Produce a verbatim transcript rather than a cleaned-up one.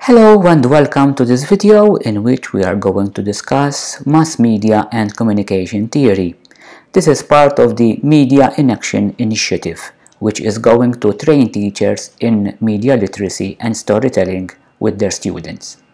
Hello and welcome to this video in which we are going to discuss mass media and communication theory. This is part of the Media in Action initiative, which is going to train teachers in media literacy and storytelling with their students.